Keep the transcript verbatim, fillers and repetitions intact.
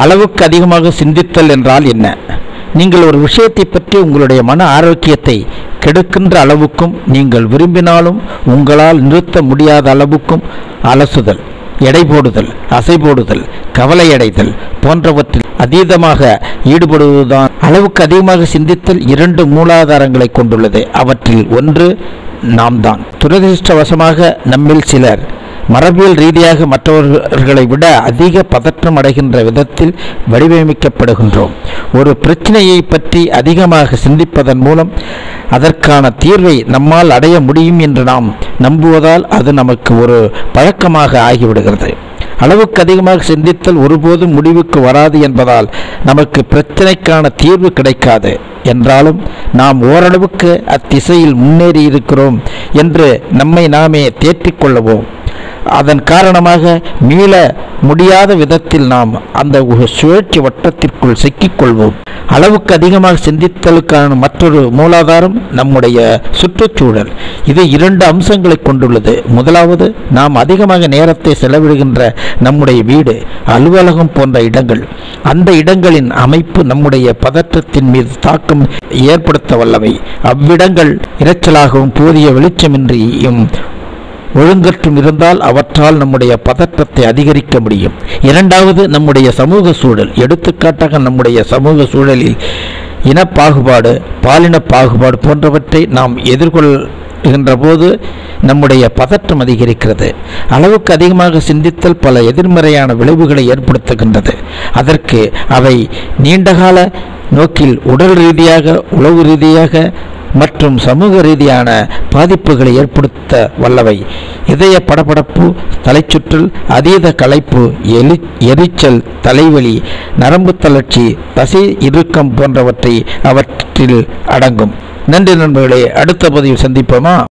அளவுக்கு அதிகமாக சிந்தித்தல் என்றால் என்ன? நீங்கள் ஒரு விஷயத்தை பற்றி உங்களுடைய மன ஆரோக்கியத்தை கெடுக்கின்ற அளவுக்கும், நீங்கள் விரும்பினாலும் உங்களால் நிறுத்த முடியாத அளவுக்கும் அலசுதல், எடை போடுதல், அசை போடுதல், கவலையடைதல் போன்றவற்றில் அதீதமாக ஈடுபடுவதுதான் அளவுக்கு அதிகமாக சிந்தித்தல். இரண்டு மூலாதாரங்களை கொண்டுள்ளது. அவற்றில் ஒன்று நாம் தான். துரதிருஷ்டவசமாக நம்மில் சிலர் மரபியல் ரீதியாக மற்றவர்களை விட அதிக பதற்றம் அடைகின்ற விதத்தில் வடிவமைக்கப்படுகின்றோம். ஒரு பிரச்சனையை பற்றி அதிகமாக சிந்திப்பதன் மூலம் அதற்கான தீர்வை நம்மால் அடைய முடியும் என்று நாம் நம்புவதால் அது நமக்கு ஒரு பழக்கமாக ஆகிவிடுகிறது. அளவுக்கு அதிகமாக சிந்தித்தல் ஒருபோதும் முடிவுக்கு வராது என்பதால் நமக்கு பிரச்சனைக்கான தீர்வு கிடைக்காது. என்றாலும் நாம் ஓரளவுக்கு அத்திசையில் முன்னேறி இருக்கிறோம் என்று நம்மை நாமே தேற்றிக்கொள்ளவோம். அதன் காரணமாக மீள முடியாத விதத்தில் நாம் அந்த சுழற்சி வட்டத்திற்குள் சிக்கிக்கொள்வோம். அளவுக்கு அதிகமாக சிந்தித்தலுக்கான மற்றொரு மூலாதாரம் நம்முடைய சுற்றுச்சூழல். இது இரண்டு அம்சங்களை கொண்டுள்ளது. முதலாவது, நாம் அதிகமாக நேரத்தை செலவிடுகின்ற நம்முடைய வீடு, அலுவலகம் போன்ற இடங்கள். அந்த இடங்களின் அமைப்பு நம்முடைய பதற்றத்தின் மீது தாக்கம் ஏற்படுத்த வல்லவை. அவ்விடங்கள் இரைச்சலாகவும் போதிய வெளிச்சமின்றியும் ஒழுங்கற்றும் இருந்தால் அவற்றால் நம்முடைய பதற்றத்தை அதிகரிக்க முடியும். இரண்டாவது, நம்முடைய சமூக சூழல். எடுத்துக்காட்டாக, நம்முடைய சமூக சூழலில் இன பாகுபாடு, பாலின பாகுபாடு போன்றவற்றை நாம் எதிர்கொள்கின்ற போது நம்முடைய பதற்றம் அதிகரிக்கிறது. அளவுக்கு அதிகமாக சிந்தித்தல் பல எதிர்மறையான விளைவுகளை ஏற்படுத்துகின்றது. அதற்கு அவை நீண்டகால நோக்கில் உடல் ரீதியாக, உளவு ரீதியாக மற்றும் சமூக ரீதியான பாதிப்புகளை ஏற்படுத்த வல்லவை. இதய படபடப்பு, தலைச்சுற்றல், அதீத களைப்பு, எலி எரிச்சல், தலைவலி, நரம்பு தளர்ச்சி, தசை இறுக்கம் போன்றவற்றை அவற்றில் அடங்கும். நன்றி நண்பர்களே. அடுத்த பதிவில் சந்திப்போமா?